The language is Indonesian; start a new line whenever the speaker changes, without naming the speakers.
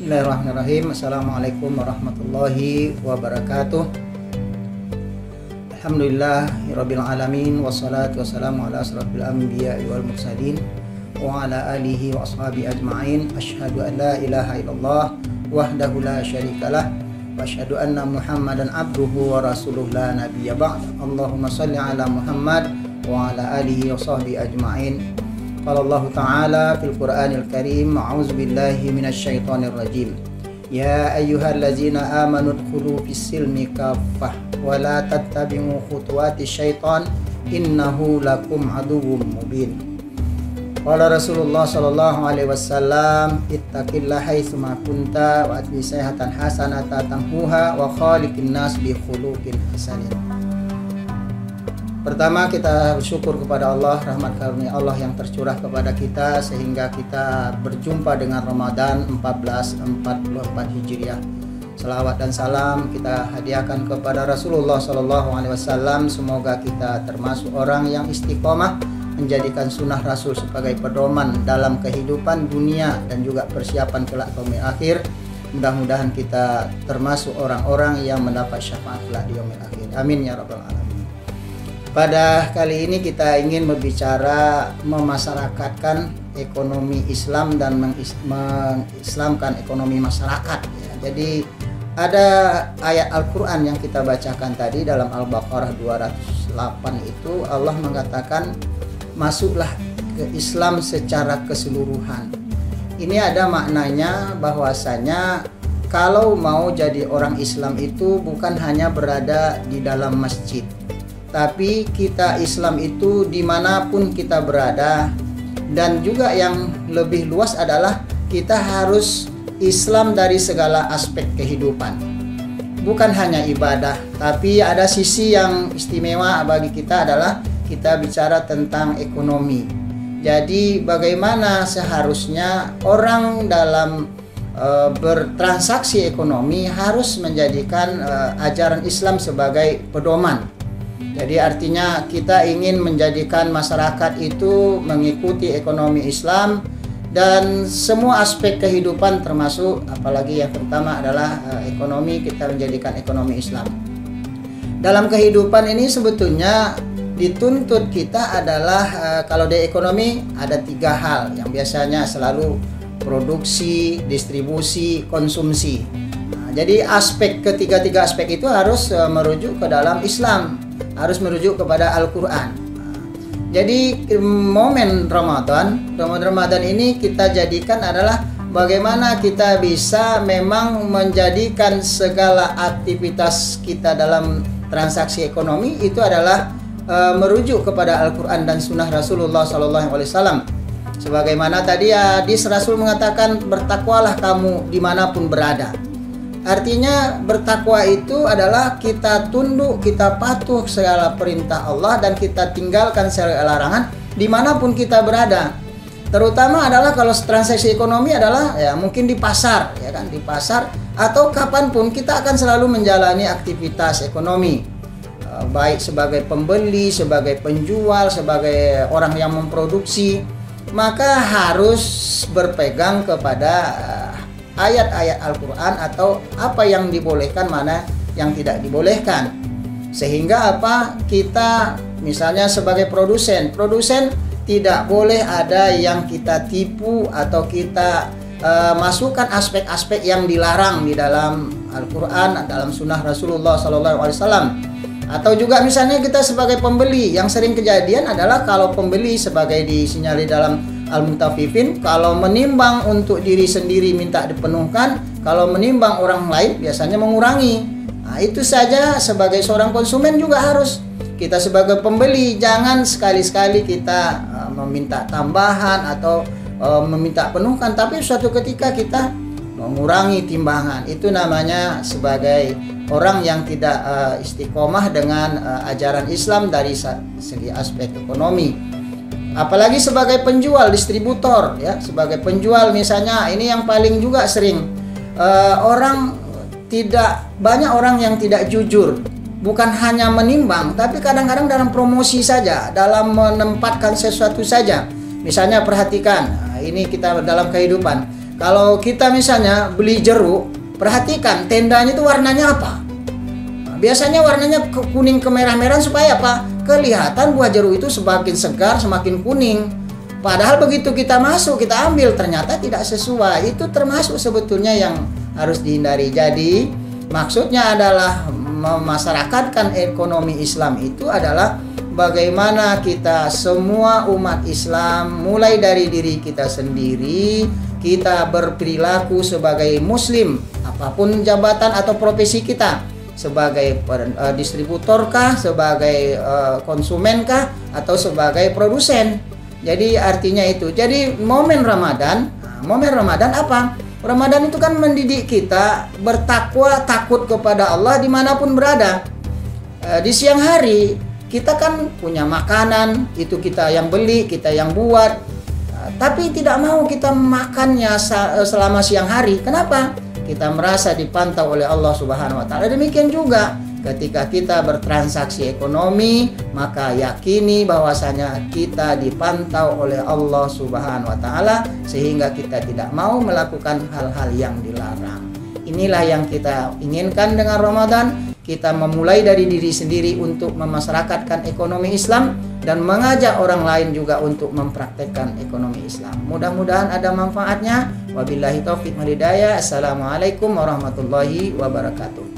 Bismillahirrahmanirrahim. Assalamualaikum warahmatullahi wabarakatuh. Alhamdulillahirabbil alamin wassalatu wassalamu ala asrofil anbiya'i wal mursalin wa ala alihi wa ashabi ajma'in. Asyhadu an la ilaha illallah wahdahu la syarikalah wa asyhadu anna Muhammadan abduhu wa rasuluh la nabiyya ba'd. Allahumma shalli ala Muhammad wa ala alihi wa sahbihi ajma'in. Qala Allah Ta'ala fil Qur'anil Karim, a'udzu billahi minasy syaithanir rajim. Ya ayyuhallazina amanu dkhulu fis-silmi kaffah wa la tattabi'u khutuwatis syaitan innahu lakum aduwwum mubin. Qala Rasulullah sallallahu alaihi wasallam, ittaqillaha haitsuma kunta wa atbi sayhatan hasanata tamhuha wa khaliqin nas bi khuluqin hasanin. Pertama, kita bersyukur kepada Allah, rahmat karunia Allah yang tercurah kepada kita sehingga kita berjumpa dengan Ramadan 1444 Hijriah. Salawat dan salam kita hadiahkan kepada Rasulullah SAW. Semoga kita termasuk orang yang istiqomah menjadikan sunnah Rasul sebagai pedoman dalam kehidupan dunia dan juga persiapan kelak yaumil akhir. Mudah-mudahan kita termasuk orang-orang yang mendapat syafaat kelak di yaumil akhir. Amin ya rabbal alamin. Pada kali ini kita ingin berbicara memasyarakatkan ekonomi Islam dan mengislamkan ekonomi masyarakat. Jadi ada ayat Al-Quran yang kita bacakan tadi dalam Al-Baqarah 208 itu Allah mengatakan masuklah ke Islam secara keseluruhan. Ini ada maknanya bahwasanya kalau mau jadi orang Islam itu bukan hanya berada di dalam masjid, tapi kita Islam itu dimanapun kita berada. Dan juga yang lebih luas adalah kita harus Islam dari segala aspek kehidupan, bukan hanya ibadah. Tapi ada sisi yang istimewa bagi kita adalah kita bicara tentang ekonomi. Jadi bagaimana seharusnya orang dalam bertransaksi ekonomi harus menjadikan ajaran Islam sebagai pedoman. Jadi artinya kita ingin menjadikan masyarakat itu mengikuti ekonomi Islam dan semua aspek kehidupan, termasuk apalagi yang pertama adalah ekonomi, kita menjadikan ekonomi Islam. Dalam kehidupan ini sebetulnya dituntut kita adalah kalau di ekonomi ada 3 hal yang biasanya selalu: produksi, distribusi, konsumsi. Jadi ketiga aspek itu harus merujuk ke dalam Islam, harus merujuk kepada Al-Quran. Jadi momen Ramadan ini kita jadikan adalah bagaimana kita bisa memang menjadikan segala aktivitas kita dalam transaksi ekonomi itu adalah merujuk kepada Al-Quran dan Sunnah Rasulullah SAW. Sebagaimana tadi hadis Rasul mengatakan, bertakwalah kamu dimanapun berada. Artinya bertakwa itu adalah kita tunduk, kita patuh segala perintah Allah dan kita tinggalkan segala larangan dimanapun kita berada. Terutama adalah kalau transaksi ekonomi adalah ya mungkin di pasar, ya kan, di pasar atau kapanpun kita akan selalu menjalani aktivitas ekonomi, baik sebagai pembeli, sebagai penjual, sebagai orang yang memproduksi, maka harus berpegang kepada ayat-ayat Al-Quran atau apa yang dibolehkan, mana yang tidak dibolehkan. Sehingga apa, kita misalnya sebagai produsen tidak boleh ada yang kita tipu atau kita masukkan aspek-aspek yang dilarang di dalam Al-Quran, dalam Sunnah Rasulullah SAW. Atau juga misalnya kita sebagai pembeli, yang sering kejadian adalah kalau pembeli sebagai disinyalir dalam Al-Mutaffifin, kalau menimbang untuk diri sendiri minta dipenuhkan, kalau menimbang orang lain biasanya mengurangi. Nah, itu saja sebagai seorang konsumen juga harus. Kita sebagai pembeli jangan sekali-sekali kita meminta tambahan atau meminta penuhkan, tapi suatu ketika kita mengurangi timbangan. Itu namanya sebagai orang yang tidak istiqomah dengan ajaran Islam dari segi aspek ekonomi. Apalagi sebagai penjual, distributor, ya, sebagai penjual misalnya, ini yang paling juga sering banyak orang yang tidak jujur, bukan hanya menimbang, tapi kadang-kadang dalam promosi saja, dalam menempatkan sesuatu saja. Misalnya perhatikan, ini kita dalam kehidupan, Kalau kita misalnya beli jeruk, perhatikan tendanya itu warnanya apa? Biasanya warnanya kuning kemerah-merahan supaya apa? Kelihatan buah jeruk itu semakin segar, semakin kuning. Padahal begitu kita masuk, kita ambil, ternyata tidak sesuai. Itu termasuk sebetulnya yang harus dihindari. Jadi maksudnya adalah memasyarakatkan ekonomi Islam itu adalah bagaimana kita semua umat Islam, mulai dari diri kita sendiri, kita berperilaku sebagai muslim, apapun jabatan atau profesi kita, sebagai distributorkah, sebagai konsumenkah, atau sebagai produsen. Jadi artinya itu. Jadi momen Ramadan apa? Ramadan itu kan mendidik kita bertakwa, takut kepada Allah dimanapun berada. Di siang hari kita kan punya makanan, itu kita yang beli, kita yang buat. Tapi tidak mau kita makannya selama siang hari. Kenapa? Kita merasa dipantau oleh Allah Subhanahu wa taala. Demikian juga ketika kita bertransaksi ekonomi, maka yakini bahwasanya kita dipantau oleh Allah Subhanahu wa taala sehingga kita tidak mau melakukan hal-hal yang dilarang. Inilah yang kita inginkan dengan Ramadan. Kita memulai dari diri sendiri untuk memasyarakatkan ekonomi Islam dan mengajak orang lain juga untuk mempraktekkan ekonomi Islam. Mudah-mudahan ada manfaatnya. Wabillahi taufiq wal hidayah. Assalamualaikum warahmatullahi wabarakatuh.